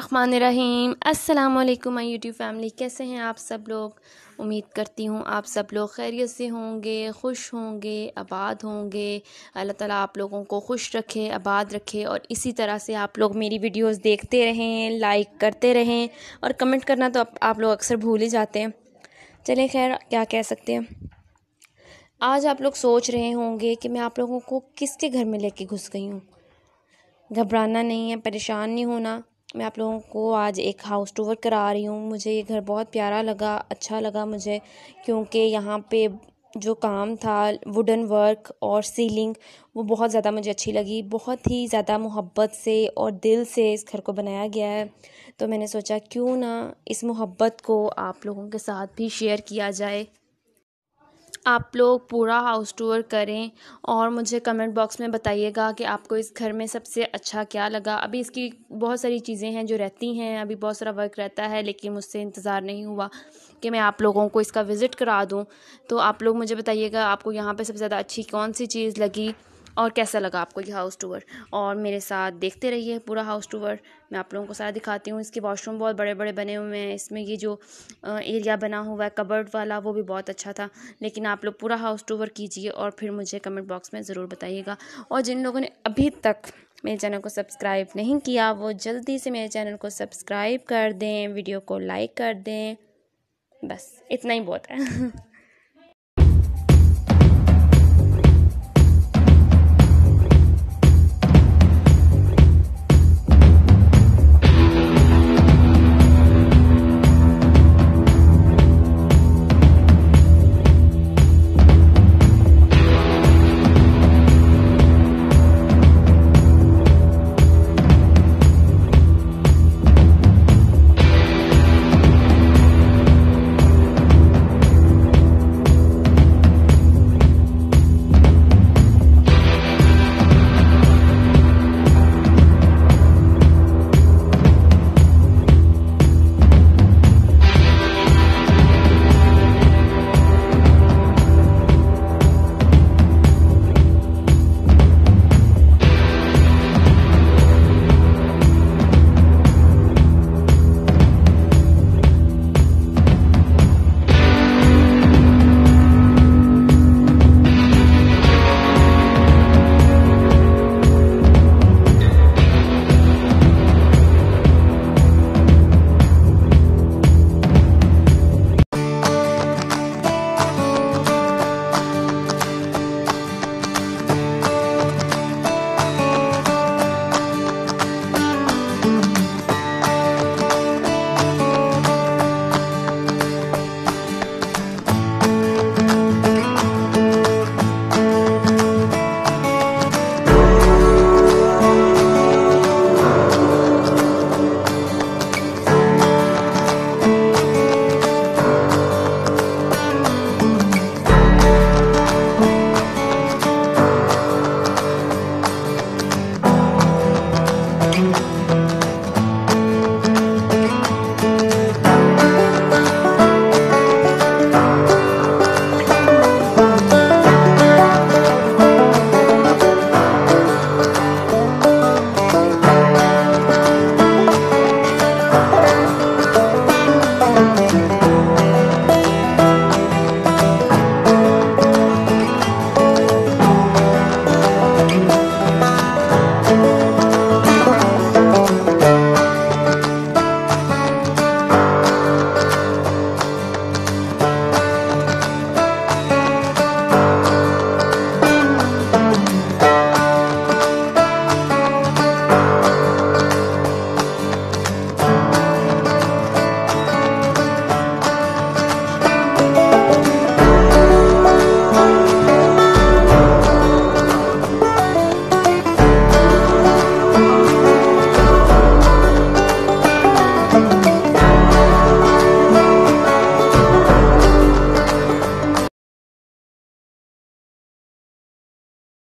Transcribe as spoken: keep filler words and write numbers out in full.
बिस्मिल्लाहिर्रहमानिर्रहीम। अस्सलाम वालेकुम माय यूट्यूब फैमिली, कैसे हैं आप सब लोग। उम्मीद करती हूँ आप सब लोग खैरियत से होंगे, खुश होंगे, आबाद होंगे। अल्लाह ताला आप लोगों को खुश रखे, आबाद रखे और इसी तरह से आप लोग मेरी वीडियोस देखते रहें, लाइक करते रहें और कमेंट करना तो आप, आप लोग अक्सर भूल ही जाते हैं। चलें खैर, क्या कह सकते हैं। आज आप लोग सोच रहे होंगे कि मैं आप लोगों को किसके घर में लेके घुस गई हूँ। घबराना नहीं है, परेशान नहीं होना। मैं आप लोगों को आज एक हाउस टूर करा रही हूँ। मुझे ये घर बहुत प्यारा लगा, अच्छा लगा मुझे, क्योंकि यहाँ पे जो काम था, वुडन वर्क और सीलिंग, वो बहुत ज़्यादा मुझे अच्छी लगी। बहुत ही ज़्यादा मोहब्बत से और दिल से इस घर को बनाया गया है। तो मैंने सोचा क्यों ना इस मोहब्बत को आप लोगों के साथ भी शेयर किया जाए। आप लोग पूरा हाउस टूर करें और मुझे कमेंट बॉक्स में बताइएगा कि आपको इस घर में सबसे अच्छा क्या लगा। अभी इसकी बहुत सारी चीज़ें हैं जो रहती हैं, अभी बहुत सारा वर्क रहता है, लेकिन मुझसे इंतज़ार नहीं हुआ कि मैं आप लोगों को इसका विज़िट करा दूं। तो आप लोग मुझे बताइएगा आपको यहाँ पे सबसे ज़्यादा अच्छी कौन सी चीज़ लगी और कैसा लगा आपको ये हाउस टूर। और मेरे साथ देखते रहिए पूरा हाउस टूर। मैं आप लोगों को सारा दिखाती हूँ। इसके वॉशरूम बहुत बड़े बड़े बने हुए हैं। इसमें ये जो एरिया बना हुआ है कबर्ड वाला, वो भी बहुत अच्छा था। लेकिन आप लोग पूरा हाउस टूर कीजिए और फिर मुझे कमेंट बॉक्स में ज़रूर बताइएगा। और जिन लोगों ने अभी तक मेरे चैनल को सब्सक्राइब नहीं किया, वो जल्दी से मेरे चैनल को सब्सक्राइब कर दें, वीडियो को लाइक कर दें। बस इतना ही बहुत है।